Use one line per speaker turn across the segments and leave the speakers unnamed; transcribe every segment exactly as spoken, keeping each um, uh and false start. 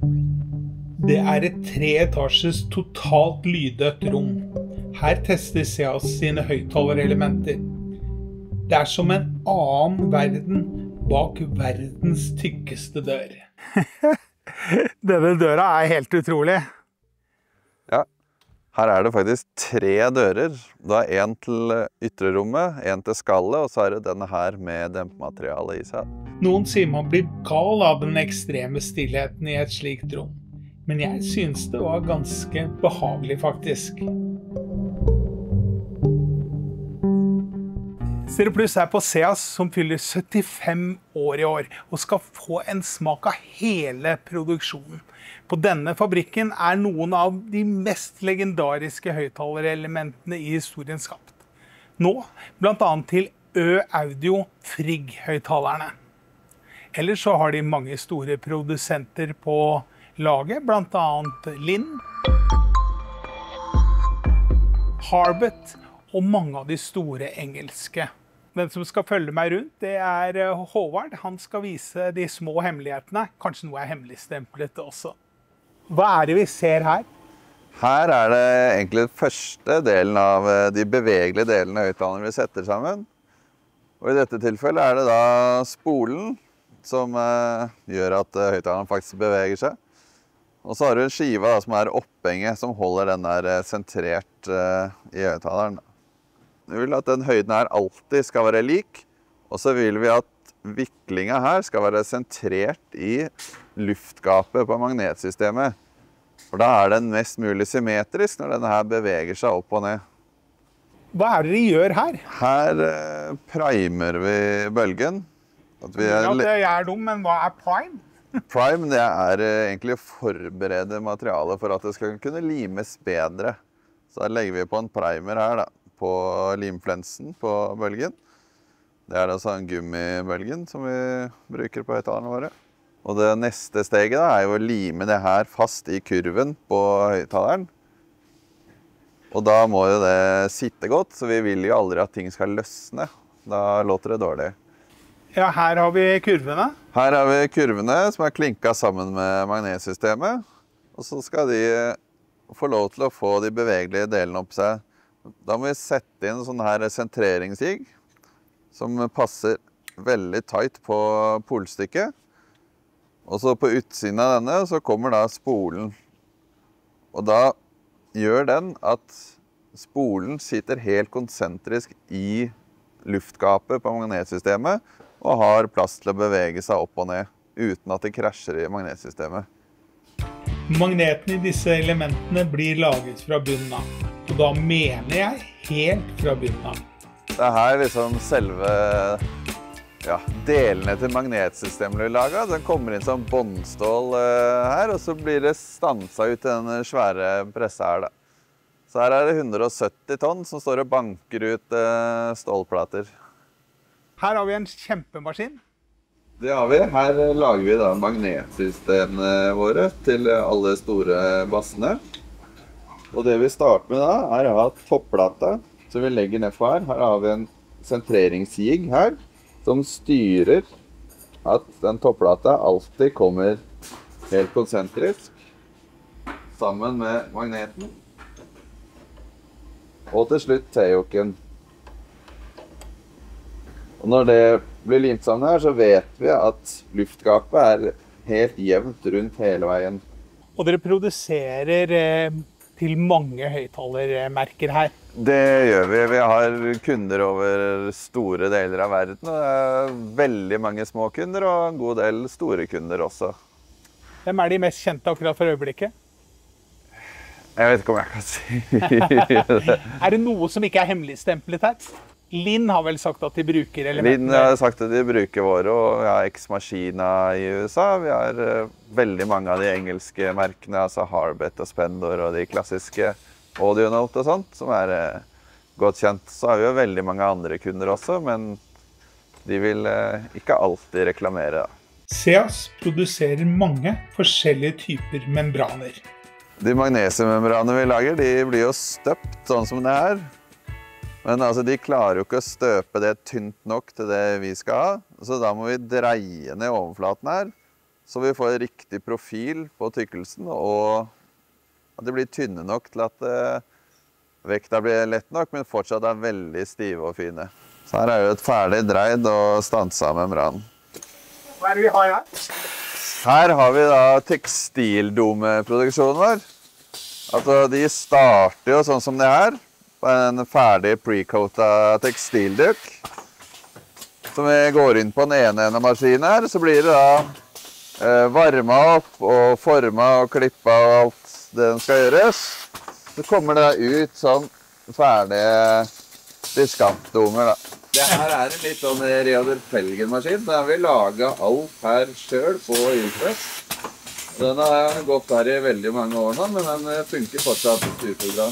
Det er et treetasjes totalt lyddødt rom. Her tester Seas sine høyttalerelementer. Det er som en annen verden bak verdens tykkeste dør.
Denne døra er helt utrolig.
Ja, her er det faktisk tre dører. Det er en til ytre rommet, en til skallet, og så er det denne her med dempemateriale i seg.
Noen sier man blir gal av den ekstreme stillheten i et slikt rom. Men jeg synes det var ganske behagelig faktisk.
Stereoplus er på Seas som fyller syttifem år i år, og skal få en smak av hele produksjonen. På denne fabrikken er noen av de mest legendariske høyttalerelementene i historien skapt. Nå, blant annet til Ø-Audio Frigg-høyttalerne. Ellers så har de mange store produsenter på laget, blant annet Linn, Harbet og mange av de store engelske. Den som skal følge meg rundt, det er Håvard. Han skal vise de små hemmelighetene. Kanskje noe er hemmeligstemplet også. Hva er det vi ser her?
Her er det egentlig den første delen av de bevegelige delene av høyttalerne vi setter sammen. Og i dette tilfellet er det da spolen som eh, gjør at høyttaleren faktisk beveger seg. Og så har du en skive da, som er opphenget, som holder den der sentrert uh, i høyttaleren. Vi vil at den høyden her alltid skal være lik, og så vil vi at viklinga her skal være sentrert i luftgapet på magnetsystemet. For da er den mest mulig symmetrisk når denne her beveger seg opp og ned.
Hva er det de gjør her?
Her uh, primer vi bølgen. At vi
er... Ja, det er dum, men hva er prime?
Prime det er egentlig å forberede materialet for at det skal kunne limes bedre. Så da legger vi på en primer her da, på limflensen på bølgen. Det er altså en gummibølgen som vi bruker på høyttalerne våre. Og det neste steget da, er jo å lime det her fast i kurven på høyttaleren. Og da må jo det sitte godt, så vi vil jo aldri at ting skal løsne. Da låter det dårlig.
Ja, her har vi kurvene.
Her har vi kurvene som er klinket sammen med magnetsystemet. Og så skal de få lov til å få de bevegelige delene opp seg. Da må vi sette inn sånn her sentreringsjigg som passer veldig tight på polstykket. Og så på utsiden av denne så kommer da spolen. Og da gjør den at spolen sitter helt konsentrisk i luftgapet på magnetsystemet og har plass til å bevege seg opp og ned, uten at det krasjer i magnetsystemet.
Magnetene i disse elementene blir laget fra bunnen av, og da mener jeg helt fra bunnen av.
Det er her liksom selve ja, delene til magnetsystemet blir laget. Den kommer inn som båndstål uh, her, og så blir det stanset ut i den svære pressa her da. Så her er det hundre og sytti tonn som står og banker ut uh, stålplater.
Her har vi en kjempemaskin.
Det har vi. Her lager vi da magnetsystemene våre til alle store bassene. Og det vi starter med da, er å ha topplata, som vi legger ned for her. Her har vi en sentreringsjigg her, som styrer at den topplata alltid kommer helt konsentrisk, sammen med magneten. Og til slutt T-joken. Og når det blir limt sammen her, så vet vi at luftgapet er helt jevnt rundt hele veien.
Og dere produserer eh, til mange høyttalermerker her?
Det gjør vi. Vi har kunder over store deler av verden. Og det er veldig mange små kunder og en god del store kunder også.
Hvem er de mest kjente akkurat for øyeblikket?
Jeg vet ikke om jeg kan si det.
Er det noe som ikke er hemmeligstemplet her? Linn har vel sagt at de bruker elementene?
Linn har sagt at de bruker våre, og vi har X-Machina i U S A. Vi har uh, veldig mange av de engelske merkene, altså Harbet og Spendor og de klassiske Audionote og sånt, som er uh, godt kjent. Så har vi jo veldig mange andre kunder også, men de vil uh, ikke alltid reklamere. Da.
Seas produserer mange forskjellige typer membraner.
De magnesiummembranene vi lager, de blir jo støpt sånn som det her. Men altså, de klarer jo ikke å støpe det tynt nok til det vi skal ha, så da må vi dreie ned overflaten her, så vi får riktig profil på tykkelsen, og at de blir tynne nok til at uh, vekta blir lett nok, men fortsatt er veldig stive og fine. Så her er jo et ferdig dreid og stansa membran.
Hva er det vi har her?
Her har vi da tekstildomeproduksjonen vår. Altså, de starter jo sånn som det her, på en ferdig pre-coata tekstilduk. Så vi går inn på den ene ene maskinen her, så blir det da eh, varmet opp og formet og klippet og alt det den skal gjøres. Så kommer det da ut sånn ferdige diskantdomer da. Det her er en litt sånn Reodor Felgen-maskin. Der har vi laget alt her selv på Ylfest. Den har gått her i veldig mange år nå, men den funker fortsatt superbra.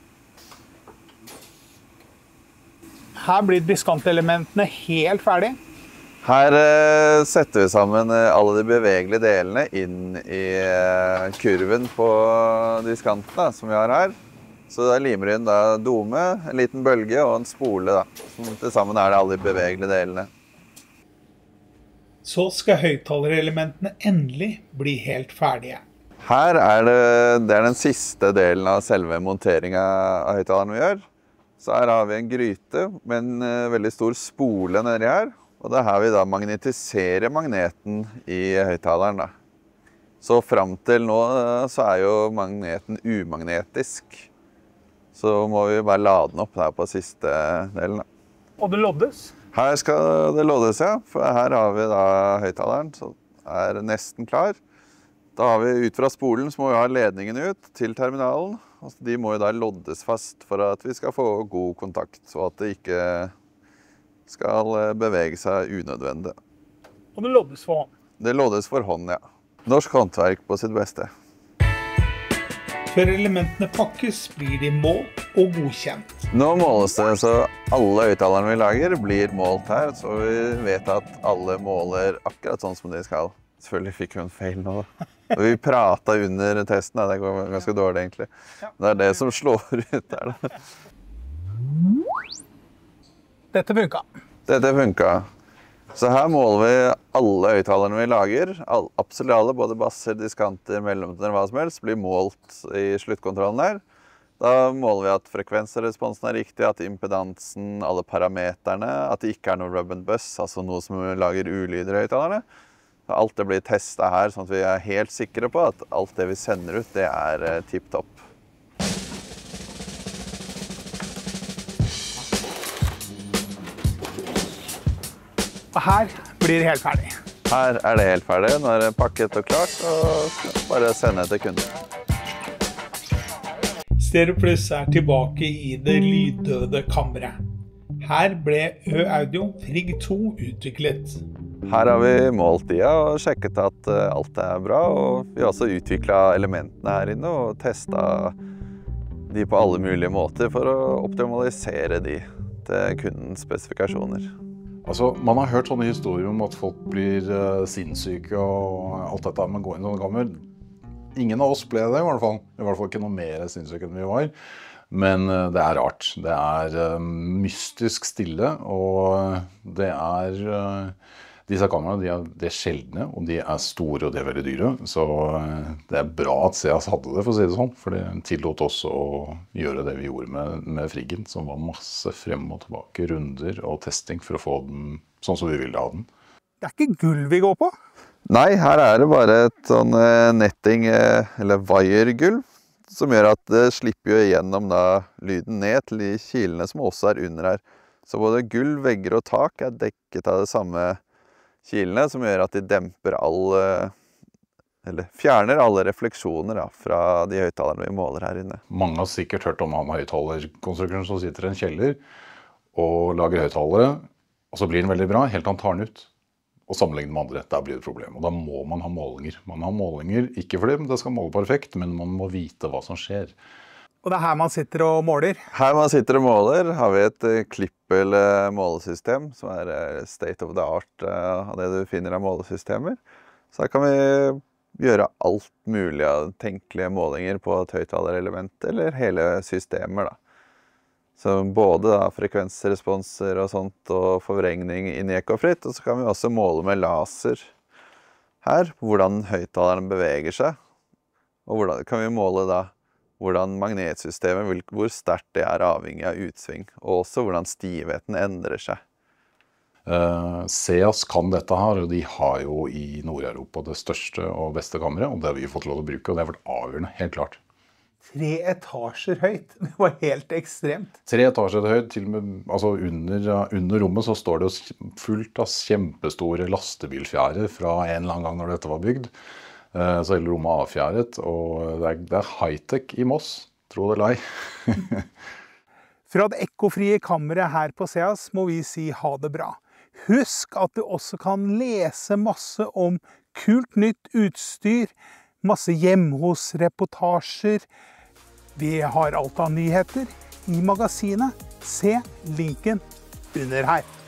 Her blir diskantelementene helt ferdig.
Her eh, setter vi sammen eh, alle de bevegelige delene inn i eh, kurven på diskantene som vi har her. Så da limer inn da dome, en liten bølge og en spole da. Som til sammen er det alle de bevegelige delene.
Så skal høyttalerelementene endelig bli helt ferdige.
Her er det, det er den siste delen av selve monteringen av høyttaleren vi gjør. Så her har vi en gryte med en uh, veldig stor spole nedi her. Og det er her vi da magnetiserer magneten i høyttaleren da. Så frem til nå uh, så er jo magneten umagnetisk. Så må vi bare lade den opp her på siste delen da.
Og det loddes?
Her skal det loddes, ja. For her har vi da høyttaleren, så er nesten klar. Da har vi ut fra spolen, så må vi ha ledningen ut til terminalen. Altså, de må jo da loddes fast for at vi skal få god kontakt, så at det ikke skal bevege seg unødvendig.
Og det loddes for hånd?
Det loddes for hånd, ja. Norsk håndverk på sitt beste.
Før elementene pakkes, blir de målt og godkjent.
Nå måles det, så alle høyttalerne vi lager blir målt her, så vi vet at alle måler akkurat sånn som de skal. Selvfølgelig fikk vi en feil nå da. Og vi pratet under testen, det går ganske dårlig egentlig. Det er det som slår ut der da.
Dette funket.
Dette funket. Så her måler vi alle høyttalerne vi lager. Absolutt alle, både basser, diskanter, mellomtoner, hva som helst, blir målt i sluttkontrollen her. Da måler vi at frekvensresponsen er riktig, at impedansen, alle parameterne, at det ikke er noe rub and buzz, altså noe som lager ulyder i høyttalerne. Alt det blir testet her, sånn at vi er helt sikre på at alt det vi sender ut, det er tipp-topp.
Og her blir det helt ferdig.
Her er det helt ferdig. Nå er det pakket og klart, og bare sende til kunden.
StereoPlus er tilbake i det lyddøde kammeret. Her ble Ø-Audio Frigg to utviklet.
Her har vi målt tida og sjekket at alt er bra, og vi har også utviklet elementene her inne og testet de på alle mulige måter for å optimalisere de til kundens spesifikasjoner.
Altså, man har hørt sånne historier om at folk blir uh, sinnssyke og alt dette med å gå inn i sånne kammer. Ingen av oss ble det i hvert fall. I hvert fall ikke noe mer sinnssyke enn vi var. Men uh, det er rart. Det er uh, mystisk stille, og det er... Uh, disse kameraene de er, de er sjeldne, og de er store, og de er veldig dyre. Så uh, det er bra at Seas hadde det, for å si det sånn. For det tillot oss å gjøre det vi gjorde med, med Friggen, som var masse frem og tilbake, runder og testing for å få den sånn som vi ville ha den.
Det er ikke gulv vi går på?
Nei, her er det bare et sånn netting, eller wire-gulv, som gjør at det slipper jo igjennom da lyden ned til de kilene som også er under her. Så både gulv, vegger og tak er dekket av det samme kilene, som gjør at de demper all, eller fjerner alle refleksjoner da, fra de høyttalerne vi måler her inne.
Mange har sikkert hørt om han høyttalerkonstruktøren som sitter i en kjeller og lager høyttalere, og så blir den veldig bra, helt til han tar den ut og sammenligner med andre. Der blir det et problem, og da må man ha målinger. Man har målinger, ikke fordi det skal måle perfekt, men man må vite hva som skjer.
Og det er her man sitter og måler?
Her man sitter og måler har vi et Klippel målesystem, som er state of the art av det du finner av målesystemer. Så her kan vi gjøre alt mulig av tenkelige målinger på et høyttalerelement eller hele systemer da. Så både da, frekvensresponser og sånt, og forvrengning inn i ekkofritt, og så kan vi også måle med laser. her, hvordan høyttaleren beveger seg, og hvordan kan vi måle da hvordan magnetsystemet, hvor sterkt det er avhengig av utsving, og også hvordan stivheten endrer seg.
Uh, SEAS kan dette her, og de har jo i Nord-Europa det største og beste kammeret, og det har vi fått lov å bruke, og det har vært avgjørende, helt klart.
Tre etasjer høyt, det var helt ekstremt.
Tre etasjer høyt, til og med, altså under, under rommet så står det jo fullt av kjempestore lastebilfjærer fra en eller annen gang når dette var bygd. Så hele rommet er avfjæret, og det er, det er high-tech i Moss, tro det eller ei.
Fra det ekkofrie kammeret her på SEAS må vi si ha det bra. Husk at du også kan lese masse om kult nytt utstyr, masse hjemme hos reportasjer. Vi har alt av nyheter i magasinet. Se linken under her.